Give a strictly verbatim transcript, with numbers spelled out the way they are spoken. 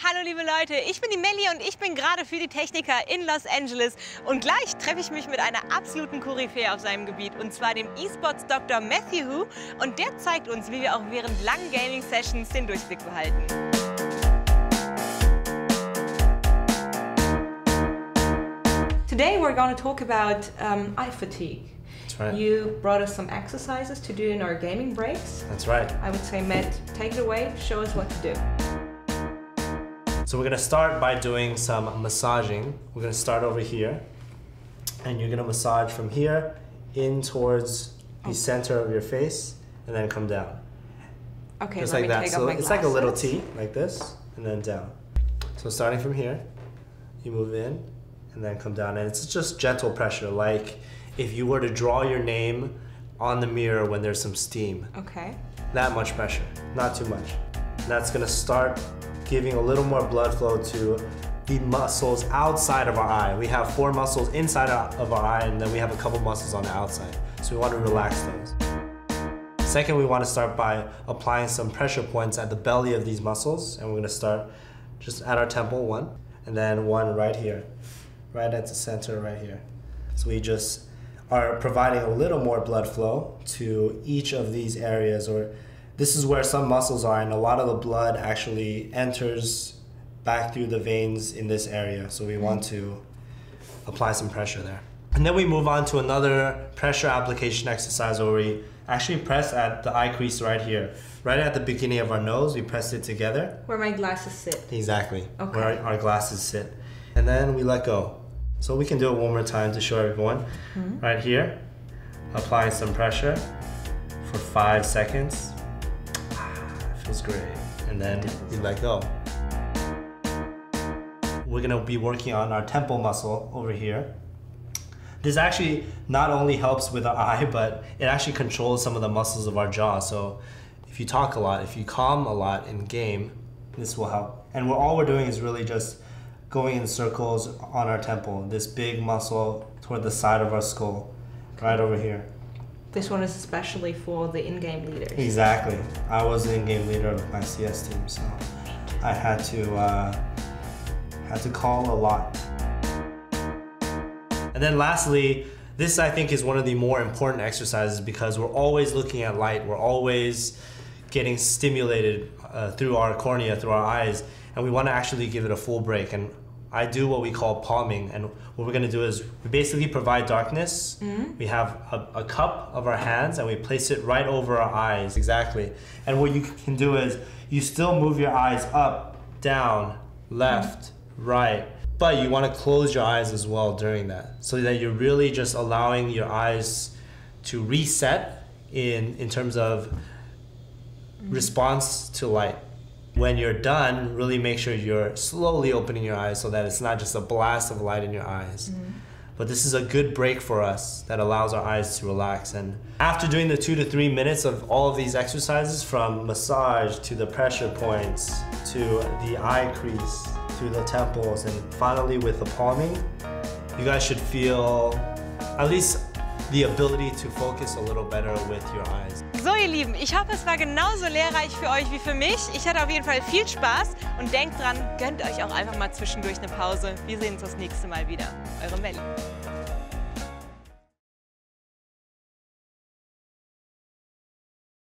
Hallo liebe Leute, ich bin die Melli und ich bin gerade für die Techniker in Los Angeles und gleich treffe ich mich mit einer absoluten Koryphäe auf seinem Gebiet und zwar dem E-Sports Doktor Matthew Hu und der zeigt uns, wie wir auch während langen Gaming-Sessions den Durchblick behalten. Today we're going to talk about um, eye fatigue. That's right. You brought us some exercises to do in our gaming breaks. That's right. I would say, Matt, take it away, show us what to do. So we're going to start by doing some massaging. We're going to start over here, and you're going to massage from here in towards the center of your face, and then come down. Okay, just let like me that. take So off my it's like a little glasses. T, like this, and then down. So starting from here, you move in, and then come down, and it's just gentle pressure, like if you were to draw your name on the mirror when there's some steam. Okay. That much pressure, not too much. And that's going to start giving a little more blood flow to the muscles outside of our eye. We have four muscles inside of our eye, and then we have a couple muscles on the outside. So we want to relax those. Second, we want to start by applying some pressure points at the belly of these muscles, and we're going to start just at our temple, one, and then one right here, right at the center right here. So we just are providing a little more blood flow to each of these areas, or this is where some muscles are, and a lot of the blood actually enters back through the veins in this area. So we want to apply some pressure there. And then we move on to another pressure application exercise where we actually press at the eye crease right here. Right at the beginning of our nose, we press it together. Where my glasses sit. Exactly, okay. Where our, our glasses sit. And then we let go. So we can do it one more time to show everyone. Mm-hmm. Right here, applying some pressure for five seconds. Feels great. And then we let go. We're gonna be working on our temple muscle over here. This actually not only helps with our eye, but it actually controls some of the muscles of our jaw. So if you talk a lot, if you calm a lot in game, this will help. And we're, all we're doing is really just going in circles on our temple, this big muscle toward the side of our skull, right over here. This one is especially for the in-game leaders. Exactly. I was the in-game leader of my C S team, so I had to uh, had to call a lot. And then lastly, this I think is one of the more important exercises because we're always looking at light. We're always getting stimulated uh, through our cornea, through our eyes, and we want to actually give it a full break. And I do what we call palming, and what we're going to do is we basically provide darkness. Mm-hmm. We have a, a cup of our hands and we place it right over our eyes, exactly. And what you can do is you still move your eyes up, down, left, mm-hmm. right, but you want to close your eyes as well during that, so that you're really just allowing your eyes to reset in, in terms of mm-hmm. response to light. When you're done, really make sure you're slowly opening your eyes so that it's not just a blast of light in your eyes. Mm-hmm. But this is a good break for us that allows our eyes to relax. And after doing the two to three minutes of all of these exercises, from massage to the pressure points, to the eye crease, to the temples, and finally with the palming, you guys should feel at least the ability to focus a little better with your eyes. So ihr Lieben, ich hoffe, es war genauso lehrreich für euch wie für mich. Ich hatte auf jeden Fall viel Spaß und denkt dran, gönnt euch auch einfach mal zwischendurch eine Pause. Wir sehen uns das nächste Mal wieder. Eure Melli.